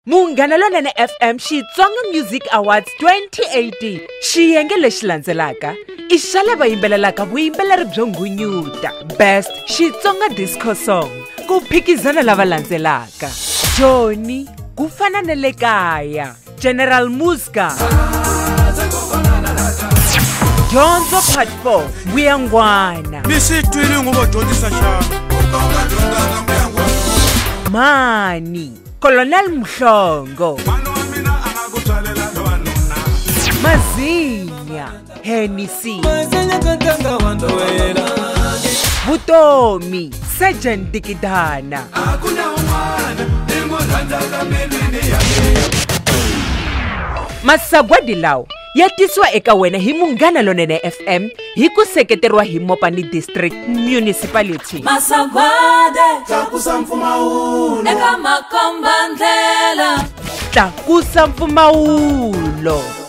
Munghana Lonene FM Xitsonga Music Awards 2018 xiyenge lexi landzelaka i xa lava yimbelelaka vuyimbeleri byo nghunyuta Best Xitsonga Disco Song ku phikizana lava landzelaka Johnny ku fana na le kaya General Muska Dyondzo Part 4 Vuyangwana Nisitwile ngoba dyondzisa xana Mani Colonel Mhlongo Mazinya Hennessy Vutomi Sergeant Dikidana Masagwadi lawa ya tisiwa eka wena hi Munghana Lonene FM hi ku seketeriwa hi Mopani District Municipality. Masagwadi tlakusa mpfumawulo eka makombandlela tlakusa mpfumawulo